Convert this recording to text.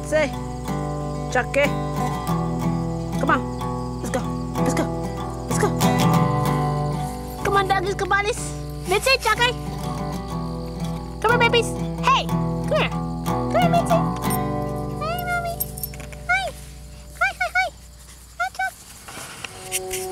Mitzi, Chuckie. Come on. Let's go. Let's go. Let's go. Come on, doggies, kabalis. Mitzi, Chuckie. Come here, babies. Hey, come here. Come here, Mitzi. Hi, Mommy. Hi. Hi, hi, hi. Hi, Chuck.